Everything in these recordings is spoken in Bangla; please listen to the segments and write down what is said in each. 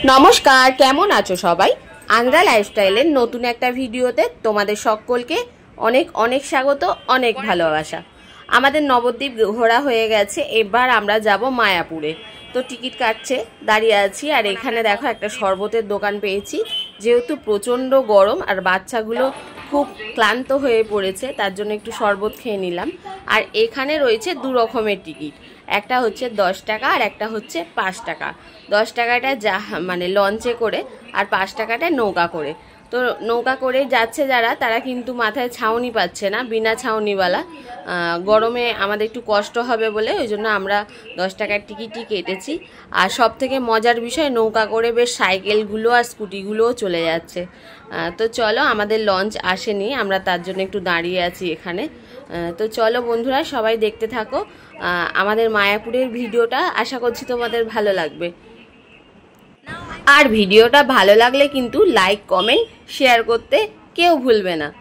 নমস্কার, কেমন আছো সবাই? আন্দ্রা লাইফস্টাইলের নতুন একটা ভিডিওতে তোমাদের সকলকে অনেক অনেক স্বাগত, অনেক ভালোবাসা। আমাদের নবদ্বীপ ঘোরা হয়ে গেছে, এবার আমরা যাব মায়াপুরে। তো টিকিট কাটছে, দাঁড়িয়ে আছি। আর এখানে দেখো একটা শরবতের দোকান পেয়েছি, যেহেতু প্রচণ্ড গরম আর বাচ্চাগুলো খুব ক্লান্ত হয়ে পড়েছে, তার জন্য একটু শরবত খেয়ে নিলাম। আর এখানে রয়েছে দু রকমের টিকিট, একটা হচ্ছে 10 টাকা আর একটা হচ্ছে 5 টাকা। 10 টাকাটা যা মানে লঞ্চে করে, আর 5 টাকাটা নৌকা করে। তো নৌকা করে যাচ্ছে যারা, তারা কিন্তু মাথায় ছাউনি পাচ্ছে না, বিনা ছাউনিওয়ালা। গরমে আমাদের একটু কষ্ট হবে বলে ওই জন্য আমরা 10 টাকার টিকিটই কেটেছি। আর সব থেকে মজার বিষয়, নৌকা করে বেশ সাইকেলগুলো আর স্কুটিগুলোও চলে যাচ্ছে। তো চলো, আমাদের লঞ্চ আসেনি, আমরা তার জন্য একটু দাঁড়িয়ে আছি এখানে। তো চলো বন্ধুরা, সবাই দেখতে থাকো আমাদের মায়াপুরের ভিডিওটা। আশা করছি তোমাদের ভালো লাগবে। আর ভিডিওটা ভালো লাগলে কিন্তু লাইক, কমেন্ট, শেয়ার করতে কেউ ভুলবে না।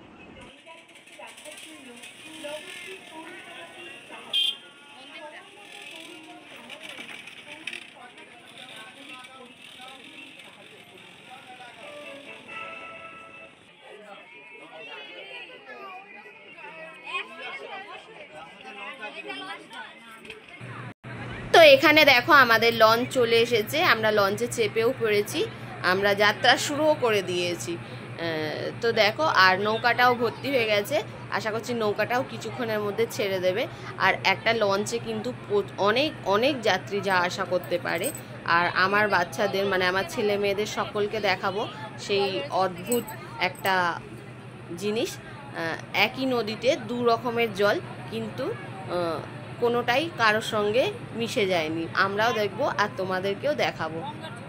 তো এখানে দেখো আমাদের লঞ্চ চলে এসেছে, আমরা লঞ্চে চেপেও পড়েছি, আমরা যাত্রা শুরুও করে দিয়েছি। তো দেখো, আর নৌকাটাও ভর্তি হয়ে গেছে, আশা করছি নৌকাটাও কিছুক্ষণের মধ্যে ছেড়ে দেবে। আর একটা লঞ্চে কিন্তু অনেক অনেক যাত্রী যা আসা করতে পারে। আর আমার বাচ্চাদের মানে আমার ছেলে মেয়েদের সকলকে দেখাবো সেই অদ্ভুত একটা জিনিস। একই নদীতে দু রকমের জল, কিন্তু কোনোটাই কারোর সঙ্গে মিশে যায়নি। আমরাও দেখবো আর তোমাদেরকেও দেখাবো।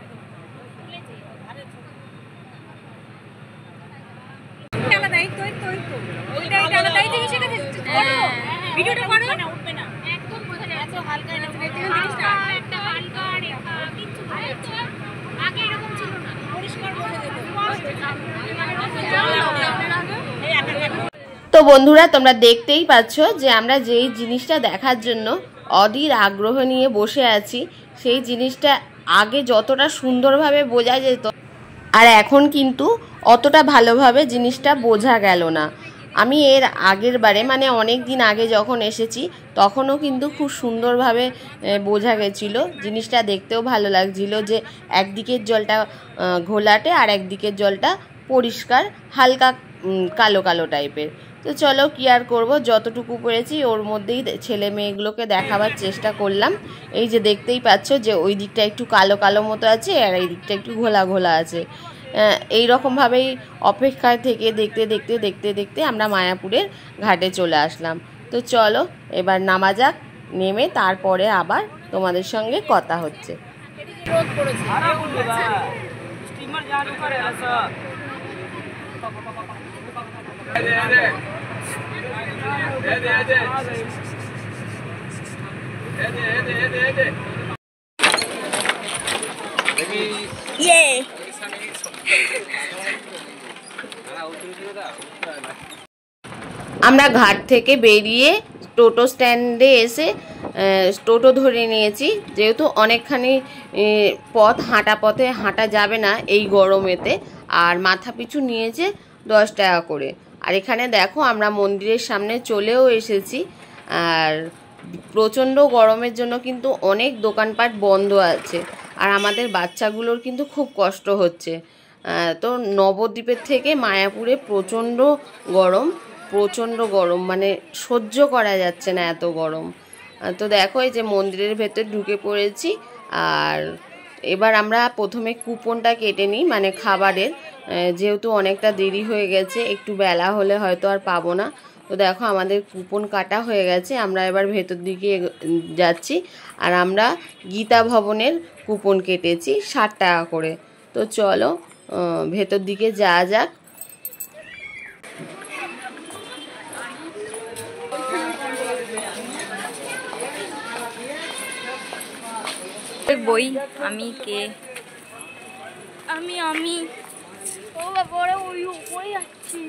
তো বন্ধুরা, তোমরা দেখতেই পাচ্ছ যে আমরা যেই জিনিসটা দেখার জন্য অধীর আগ্রহ নিয়ে বসে আছি, সেই জিনিসটা আগে যতটা সুন্দরভাবে বোঝা যেত, আর এখন কিন্তু অতটা ভালোভাবে জিনিসটা বোঝা গেল না। আমি এর আগের বারে মানে অনেক দিন আগে যখন এসেছি, তখনও কিন্তু খুব সুন্দরভাবে বোঝা গেছিলো, জিনিসটা দেখতেও ভালো লাগছিল যে একদিকের জলটা ঘোলাটে আর একদিকের জলটা পরিষ্কার, হালকা কালো কালো টাইপের। তো চলো, কি আর করবো, যতটুকু পেরেছি ওর মধ্যেই ছেলে মেয়েগুলোকে দেখাবার চেষ্টা করলাম। এই যে দেখতেই পাচ্ছ যে ওই দিকটা একটু কালো কালো মতো আছে আর এই দিকটা একটু ঘোলা ঘোলা আছে। এই রকমভাবেই অপেক্ষায় থেকে দেখতে দেখতে দেখতে দেখতে আমরা মায়াপুরের ঘাটে চলে আসলাম। তো চলো এবার নামা যাক, নেমে তারপরে আবার তোমাদের সঙ্গে কথা হচ্ছে। আমরা ঘাট থেকে বেরিয়ে টোটো স্ট্যান্ডে এসে টোটো ধরে নিয়েছি, যেহেতু অনেকখানি পথ হাঁটা, পথে হাঁটা যাবে না এই গরমেতে। আর মাথা পিছু নিয়েছে 10 টাকা করে। আর এখানে দেখো আমরা মন্দিরের সামনে চলেও এসেছি। আর প্রচণ্ড গরমের জন্য কিন্তু অনেক দোকানপাট বন্ধ আছে, আর আমাদের বাচ্চাগুলোর কিন্তু খুব কষ্ট হচ্ছে। তো নবদ্বীপের থেকে মায়াপুরে প্রচণ্ড গরম, মানে সহ্য করা যাচ্ছে না এত গরম। তো দেখো, এই যে মন্দিরের ভেতর ঢুকে পড়েছি। আর এবার আমরা প্রথমে কুপনটা কেটে নিই, মানে খাবারের, যেহেতু অনেকটা দেরি হয়ে গেছে, একটু বেলা হলে হয়তো আর পাবো না। তো দেখো আমাদের কুপন কাটা হয়ে গেছে, আমরা এবার ভেতর দিকে যাচ্ছি। আর আমরা গীতা ভবনের কুপন কেটেছি 60 টাকা করে। তো চলো ভেতর দিকে যাওয়া যাক। বই আমি কে আমি ও বড় ওই উপরে যাচ্ছি,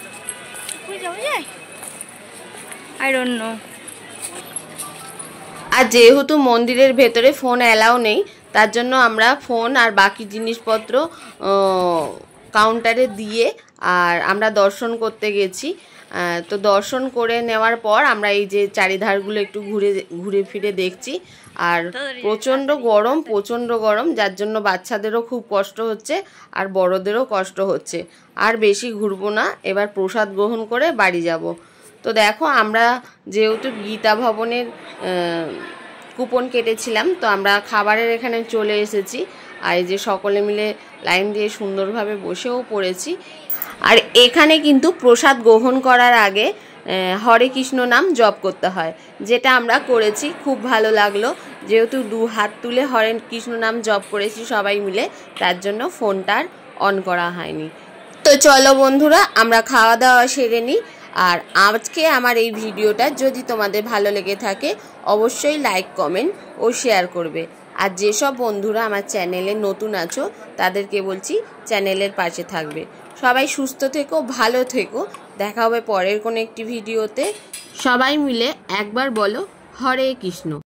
কই যাও যায় I don't know. আর যেহেতু মন্দিরের ভেতরে ফোন অ্যালাউ নেই, তার জন্য আমরা ফোন আর বাকি জিনিসপত্র কাউন্টারে দিয়ে আর আমরা দর্শন করতে গেছি। তো দর্শন করে নেওয়ার পর আমরা এই যে চারিধারগুলো একটু ঘুরে ফিরে দেখছি। আর প্রচণ্ড গরম, যার জন্য বাচ্চাদেরও খুব কষ্ট হচ্ছে আর বড়দেরও কষ্ট হচ্ছে। আর বেশি ঘুরবো না, এবার প্রসাদ গ্রহণ করে বাড়ি যাব। তো দেখো, আমরা যেহেতু গীতা ভবনের কুপন কেটেছিলাম, তো আমরা খাবারের এখানে চলে এসেছি। আর এই যে সকলে মিলে লাইন দিয়ে সুন্দরভাবে বসেও পড়েছি। আর এখানে কিন্তু প্রসাদ গ্রহণ করার আগে হরে কৃষ্ণ নাম জপ করতে হয়, যেটা আমরা করেছি। খুব ভালো লাগলো, যেহেতু 2 হাত তুলে হরে কৃষ্ণ নাম জপ করেছি সবাই মিলে, তার জন্য ফোনটার অন করা হয়নি। তো চলো বন্ধুরা, আমরা খাওয়া দাওয়া সেরে নিই। আর আজকে আমার এই ভিডিওটা যদি তোমাদের ভালো লেগে থাকে, অবশ্যই লাইক, কমেন্ট ও শেয়ার করবে। আর যেসব বন্ধুরা আমার চ্যানেলে নতুন আছো, তাদেরকে বলছি চ্যানেলের পাশে থাকবে। সবাই সুস্থ থেকো, ভালো থেকো। দেখা হবে পরের কোনো একটি ভিডিওতে। সবাই মিলে একবার বলো হরে কৃষ্ণ।